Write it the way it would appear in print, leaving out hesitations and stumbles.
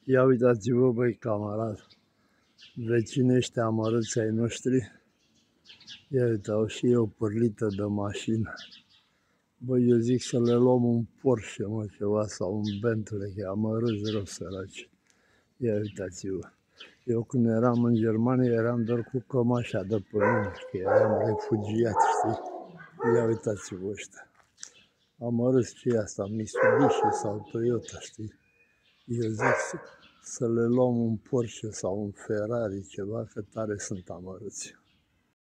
Ia uitați-vă, băi, camarad, vecinii ăștia amărâți ai noștri, ia uite, au și eu pârlită de mașină. Băi, eu zic să le luăm un Porsche, mă, ceva, sau un Bentley, că amărâți rău, săraci. Ia uitați-vă. Eu când eram în Germania, eram doar cu cămașa de pe mine, că eram refugiat, știi? Ia uitați-vă ăștia. Amărâți ce e asta, Mitsubishi sau Toyota, știi? Eu zic să le luăm un Porsche sau un Ferrari, ceva, că tare sunt amărâți.